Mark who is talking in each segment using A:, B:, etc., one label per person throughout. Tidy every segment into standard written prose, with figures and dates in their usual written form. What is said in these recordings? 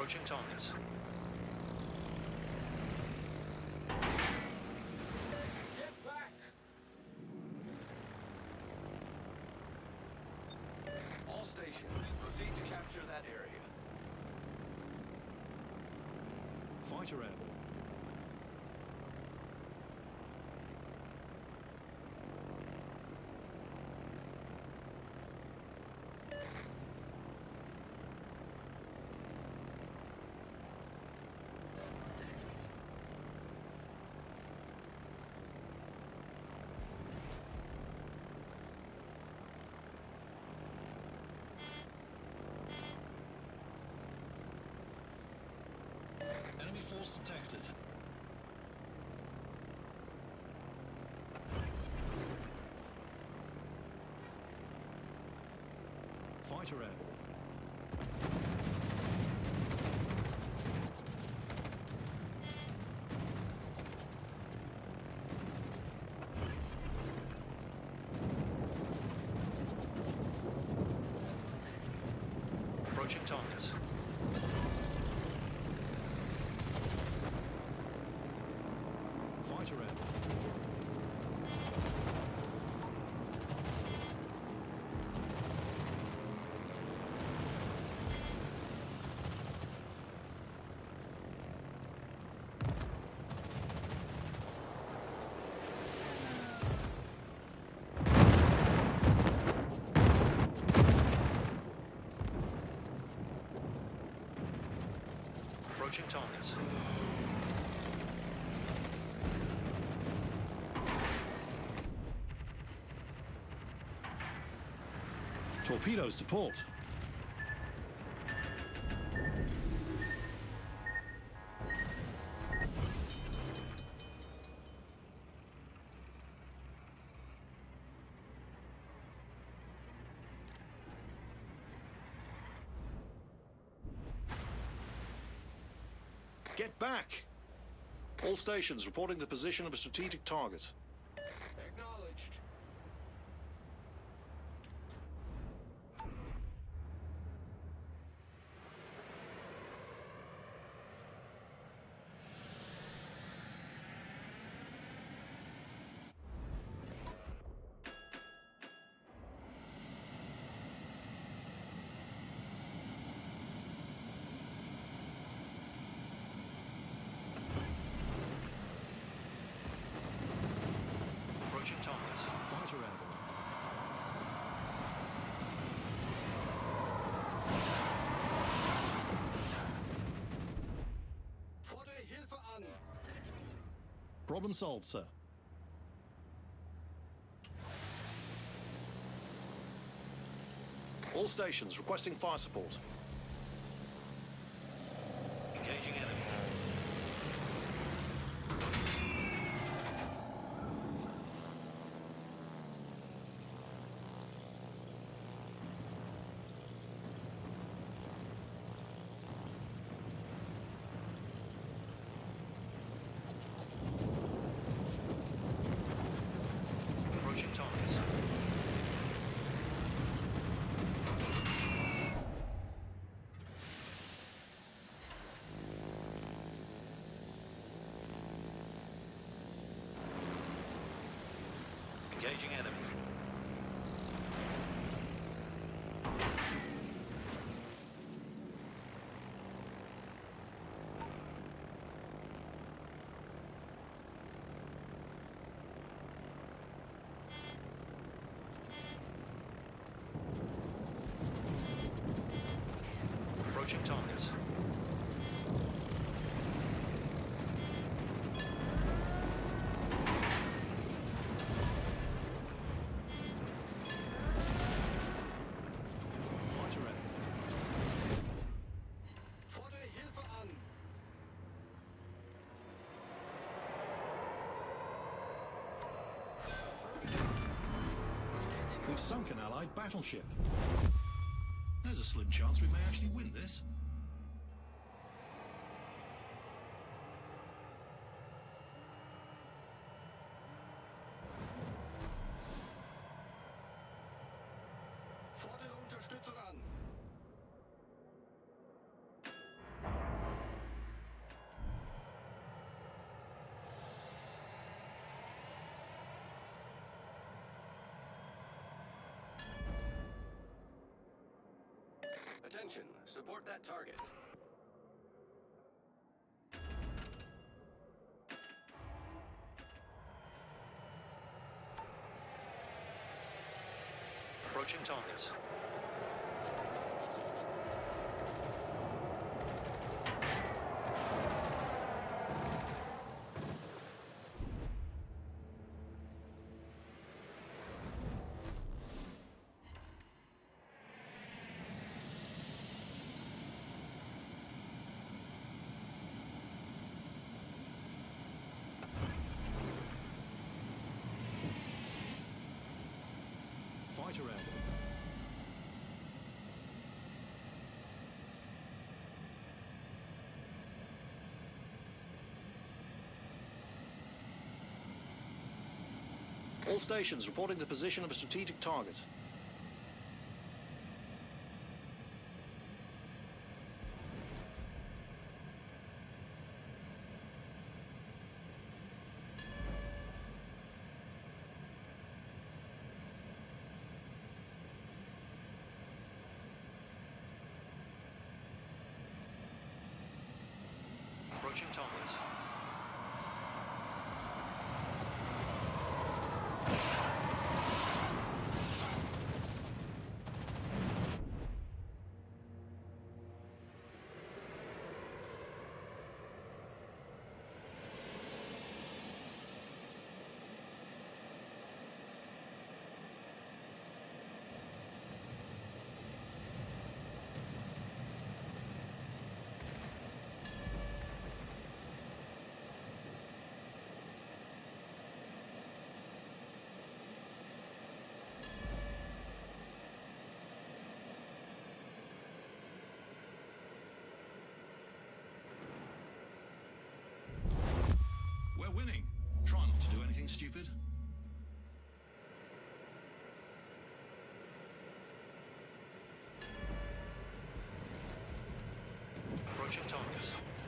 A: Approaching targets.
B: Get back!
C: All stations, proceed to capture that area.
A: Fighter airborne. Enemy force detected. Fighter airborne. Approaching targets. Fighter airborne. Approaching targets. Torpedoes to port. Get back! All stations reporting the position of a strategic target.
B: Acknowledged.
A: Approaching targets. Fighter airborne.
C: Fordere Hilfe an!
A: Problem solved, sir. All stations requesting fire support. Engaging enemy. Approaching targets. Engaging enemy. Approaching targets. Fighter airborne.
C: Fordere Hilfe an!
A: We've sunk an Allied battleship. There's a slim chance we may actually win this.
C: Fordere Unterstützung an! Attention, support that target.
A: Approaching target. Fighter airborne. All stations reporting the position of a strategic target. Approaching target. We're winning. Try not to do anything stupid. Approaching target.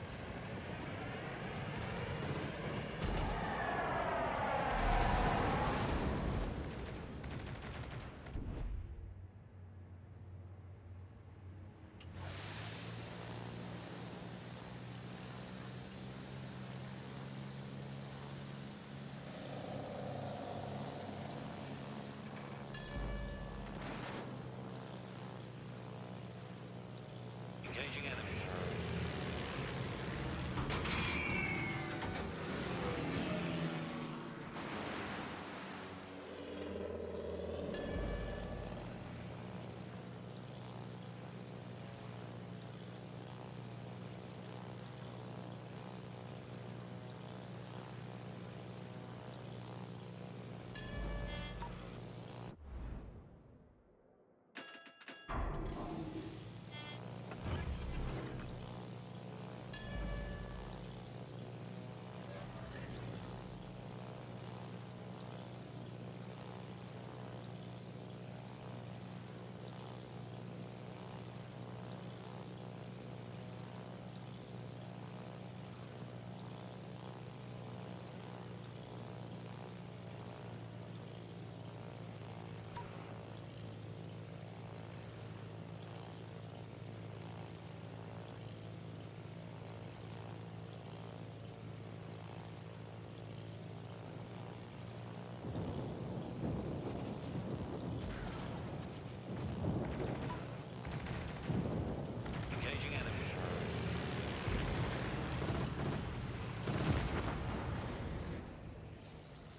A: Engaging enemy. Engaging enemy.